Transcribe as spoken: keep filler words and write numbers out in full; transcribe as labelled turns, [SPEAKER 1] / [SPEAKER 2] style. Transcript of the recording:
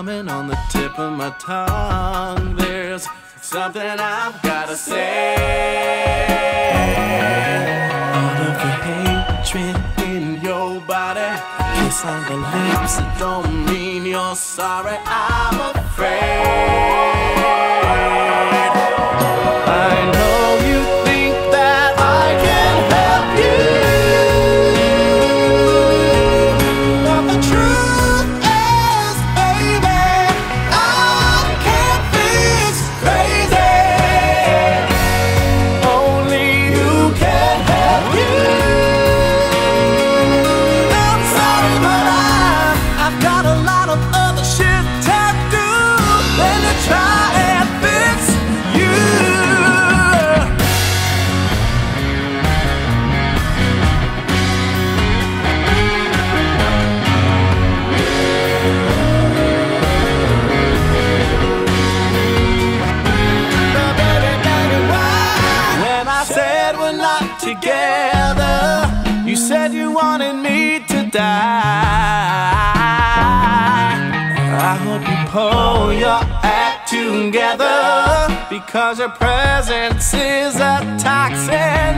[SPEAKER 1] coming on the tip of my tongue. There's something I've gotta say. All of the hatred in your body, kiss on the lips, it don't mean you're sorry. I'm afraid. I know you think that I can help you, but the truth is, baby, I can't fix crazy. Only you can help you. I'm sorry, but I, I've got a lot of other shit to do than to try and fix you. When I said we're not together, you said you wanted me to die. I hope you pull your act together, because your presence is a toxin